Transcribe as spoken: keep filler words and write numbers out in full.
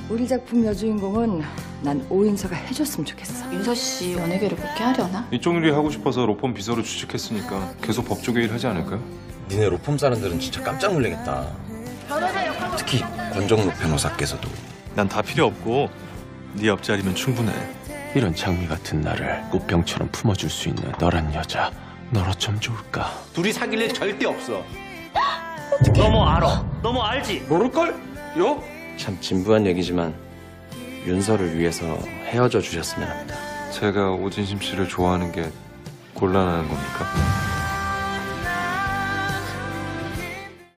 우리 작품 여주인공은 난 오인서가 해줬으면 좋겠어. 윤서 씨 연예계를 그렇게 하려나? 이쪽 일이 하고 싶어서 로펌 비서로 취직했으니까 계속 법조계 일 하지 않을까요? 니네 로펌 사람들은 진짜 깜짝 놀라겠다. 특히 권정록 변호사께서도. 난 다 필요 없고 네 옆자리면 충분해. 이런 장미 같은 나를 꽃병처럼 품어줄 수 있는 너란 여자, 널 어쩜 좋을까? 둘이 사귈 일 절대 없어. 너 뭐 알아? 너 뭐 알지? 모를걸? 요? 참 진부한 얘기지만 윤서를 위해서 헤어져 주셨으면 합니다. 제가 오진심 씨를 좋아하는 게 곤란한 겁니까?